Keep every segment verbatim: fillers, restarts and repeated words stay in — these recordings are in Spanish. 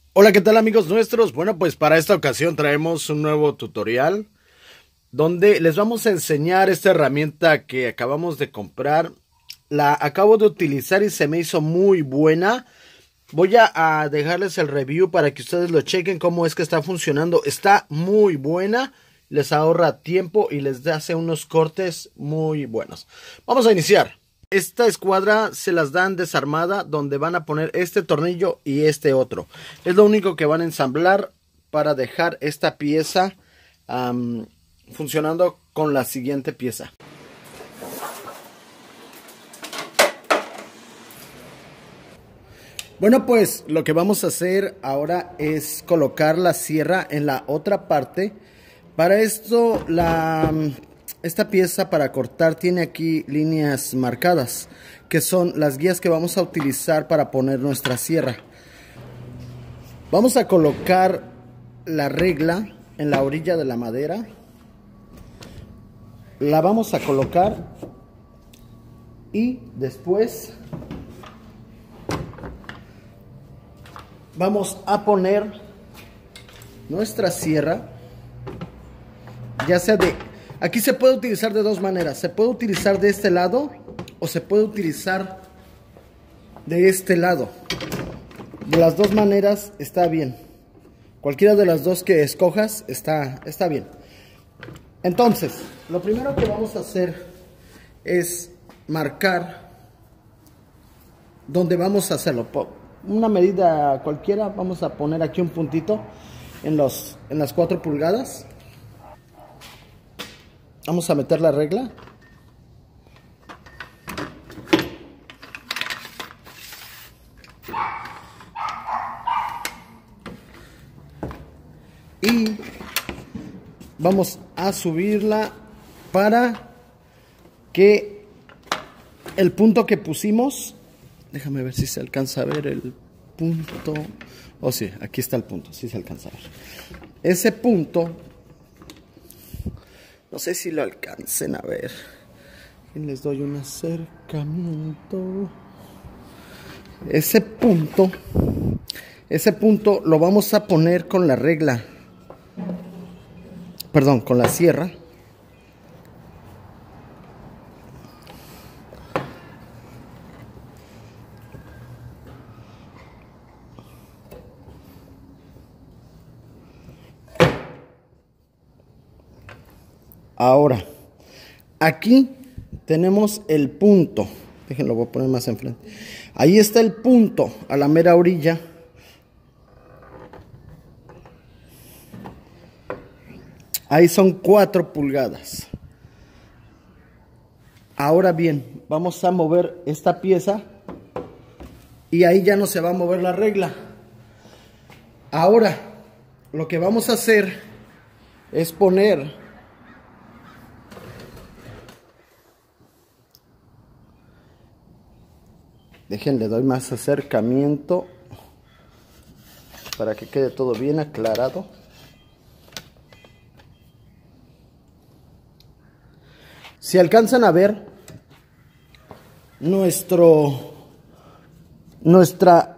Hola, ¿qué tal amigos nuestros? Bueno, pues para esta ocasión traemos un nuevo tutorial donde les vamos a enseñar esta herramienta que acabamos de comprar. La acabo de utilizar y se me hizo muy buena. Voy a, a dejarles el review para que ustedes lo chequen cómo es que está funcionando. Está muy buena, les ahorra tiempo y les hace unos cortes muy buenos. Vamos a iniciar. Esta escuadra se las dan desarmada, donde van a poner este tornillo y este otro. Es lo único que van a ensamblar para dejar esta pieza um, funcionando con la siguiente pieza. Bueno, pues lo que vamos a hacer ahora es colocar la sierra en la otra parte. Para esto la... Esta pieza para cortar tiene aquí líneas marcadas, que son las guías que vamos a utilizar para poner nuestra sierra. Vamos a colocar la regla en la orilla de la madera. La vamos a colocar y después vamos a poner nuestra sierra, ya sea de... Aquí se puede utilizar de dos maneras. Se puede utilizar de este lado o se puede utilizar de este lado. De las dos maneras está bien. Cualquiera de las dos que escojas está, está bien. Entonces, lo primero que vamos a hacer es marcar donde vamos a hacerlo. Una medida cualquiera, vamos a poner aquí un puntito en, los, en las cuatro pulgadas. Vamos a meter la regla. Y vamos a subirla para que el punto que pusimos, déjame ver si se alcanza a ver el punto. Oh, sí, aquí está el punto, sí se alcanza a ver. Ese punto, no sé si lo alcancen a ver. Les doy un acercamiento. Ese punto, ese punto lo vamos a poner con la regla. Perdón, con la sierra. Ahora, aquí tenemos el punto. Déjenlo, voy a poner más enfrente. Ahí está el punto, a la mera orilla. Ahí son cuatro pulgadas. Ahora bien, vamos a mover esta pieza y ahí ya no se va a mover la regla. Ahora, lo que vamos a hacer es poner... Dejen, le doy más acercamiento para que quede todo bien aclarado. Si alcanzan a ver, nuestro, nuestra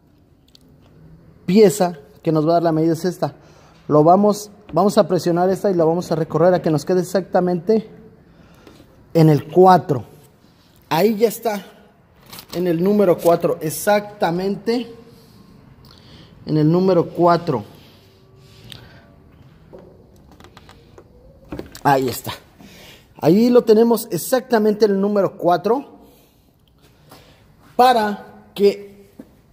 pieza que nos va a dar la medida es esta. Lo vamos, vamos a presionar esta y lo vamos a recorrer a que nos quede exactamente en el cuatro. Ahí ya está. En el número cuatro, exactamente en el número cuatro. Ahí está. Ahí lo tenemos exactamente en el número cuatro. Para que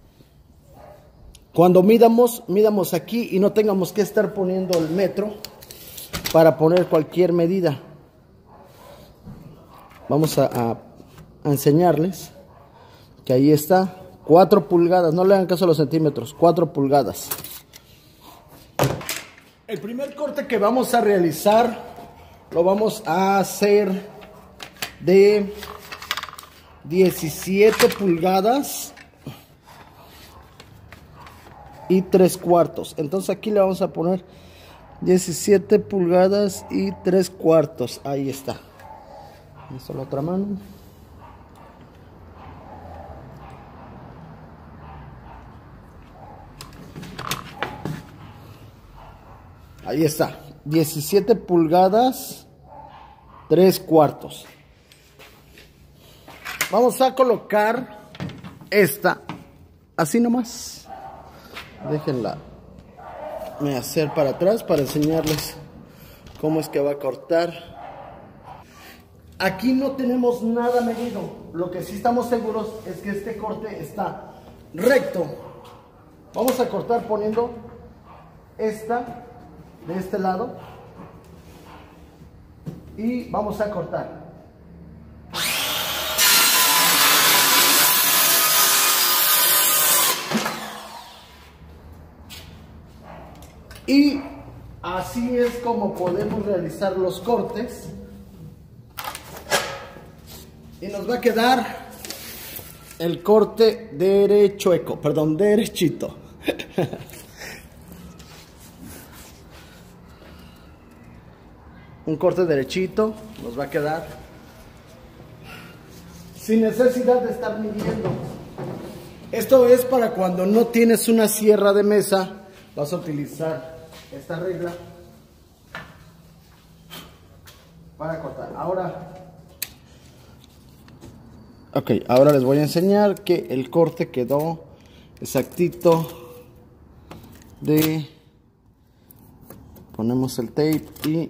cuando midamos, midamos aquí y no tengamos que estar poniendo el metro para poner cualquier medida. Vamos a, a, a enseñarles. Que ahí está, cuatro pulgadas, no le hagan caso a los centímetros, cuatro pulgadas. El primer corte que vamos a realizar lo vamos a hacer de diecisiete pulgadas y tres cuartos. Entonces aquí le vamos a poner diecisiete pulgadas y tres cuartos. Ahí está. Esta es la otra mano. Ahí está, diecisiete pulgadas, tres cuartos. Vamos a colocar esta, así nomás. Déjenla me hacer para atrás para enseñarles cómo es que va a cortar. Aquí no tenemos nada medido. Lo que sí estamos seguros es que este corte está recto. Vamos a cortar poniendo esta de este lado y vamos a cortar. Y así es como podemos realizar los cortes. Y nos va a quedar el corte derechueco, perdón, derechito. Un corte derechito nos va a quedar sin necesidad de estar midiendo. Esto es para cuando no tienes una sierra de mesa, vas a utilizar esta regla para cortar. Ahora, ok, ahora les voy a enseñar que el corte quedó exactito. De ponemos el tape y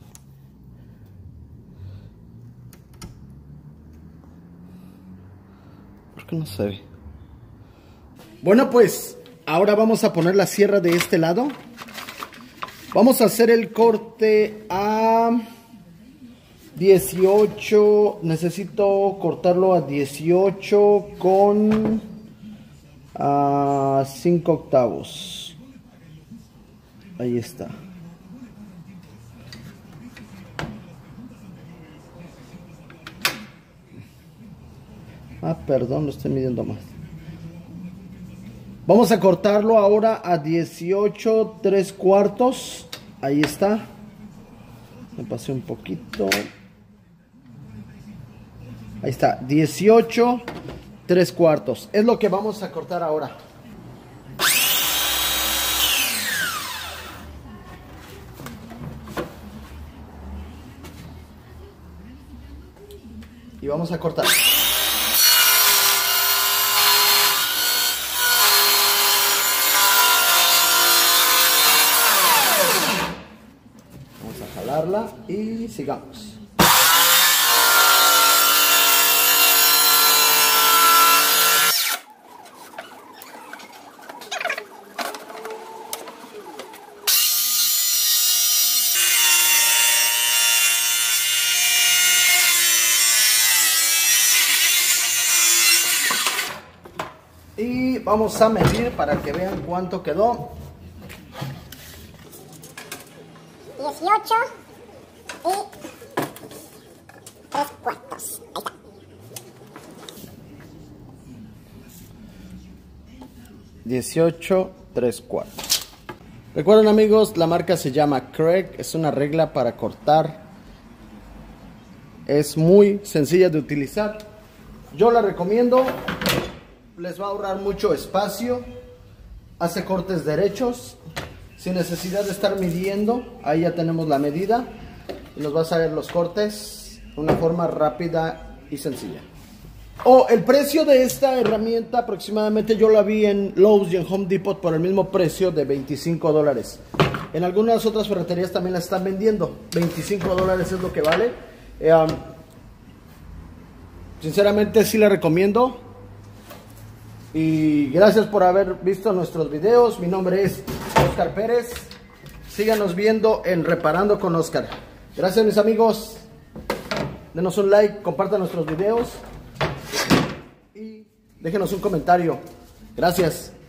¿por qué no se ve? Bueno, pues ahora vamos a poner la sierra de este lado. Vamos a hacer el corte a dieciocho. Necesito cortarlo a dieciocho con a cinco octavos. Ahí está. Ah, perdón, lo estoy midiendo más. Vamos a cortarlo ahora a dieciocho tres cuartos. Ahí está. Me pasé un poquito. Ahí está, dieciocho tres cuartos. Es lo que vamos a cortar ahora. Y vamos a cortar. Vamos a jalarla y sigamos. Y vamos a medir para que vean cuánto quedó. dieciocho y tres cuartos. Ahí está. dieciocho tres cuartos. Recuerden, amigos, la marca se llama Craig. Es una regla para cortar. Es muy sencilla de utilizar. Yo la recomiendo. Les va a ahorrar mucho espacio. Hace cortes derechos sin necesidad de estar midiendo. Ahí ya tenemos la medida y nos va a salir los cortes de una forma rápida y sencilla. Oh, el precio de esta herramienta aproximadamente yo la vi en Lowe's y en Home Depot por el mismo precio de veinticinco dólares. En algunas otras ferreterías también la están vendiendo. veinticinco dólares es lo que vale. Eh, um, sinceramente sí la recomiendo. Y gracias por haber visto nuestros videos. Mi nombre es Oscar Pérez. Síganos viendo en Reparando con Oscar. Gracias, mis amigos. Denos un like, compartan nuestros videos y déjenos un comentario. Gracias.